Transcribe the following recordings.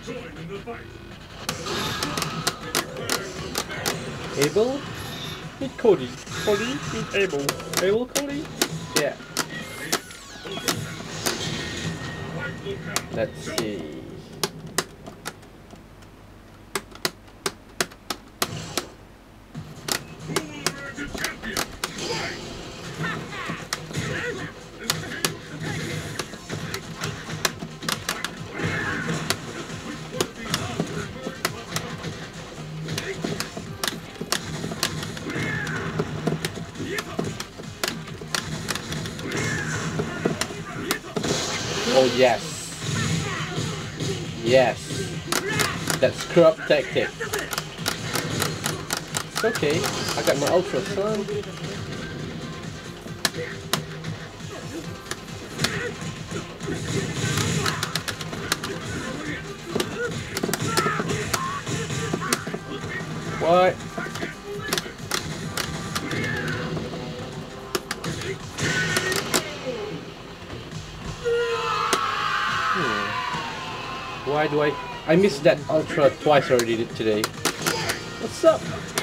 Abel? Meet Cody. Cody? Meet Abel. Abel, Cody? Yeah. Let's see. Oh yes. Yes. That's scrub tactic. It's okay. I got my ultra, son. What? Why do I missed that ultra twice already today. What's up?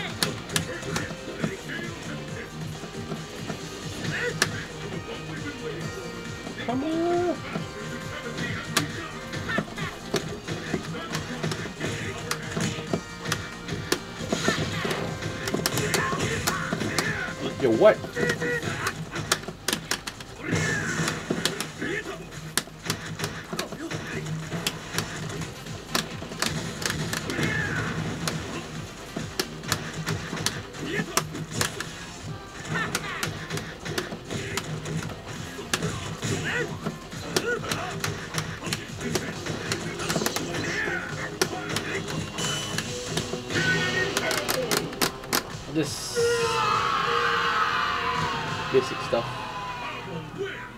Come on. Yo, what? This basic stuff.